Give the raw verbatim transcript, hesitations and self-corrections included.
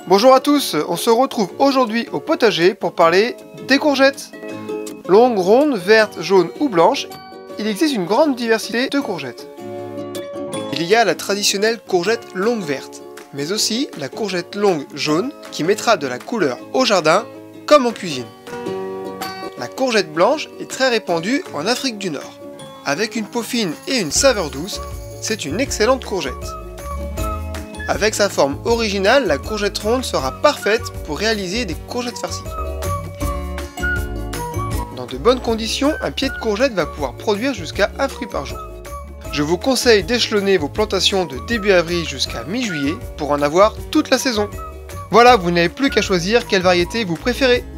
Bonjour à tous, on se retrouve aujourd'hui au potager pour parler des courgettes. Longues, rondes, vertes, jaunes ou blanches, il existe une grande diversité de courgettes. Il y a la traditionnelle courgette longue verte, mais aussi la courgette longue jaune qui mettra de la couleur au jardin comme en cuisine. La courgette blanche est très répandue en Afrique du Nord. Avec une peau fine et une saveur douce, c'est une excellente courgette. Avec sa forme originale, la courgette ronde sera parfaite pour réaliser des courgettes farcies. Dans de bonnes conditions, un pied de courgette va pouvoir produire jusqu'à un fruit par jour. Je vous conseille d'échelonner vos plantations de début avril jusqu'à mi-juillet pour en avoir toute la saison. Voilà, vous n'avez plus qu'à choisir quelle variété vous préférez.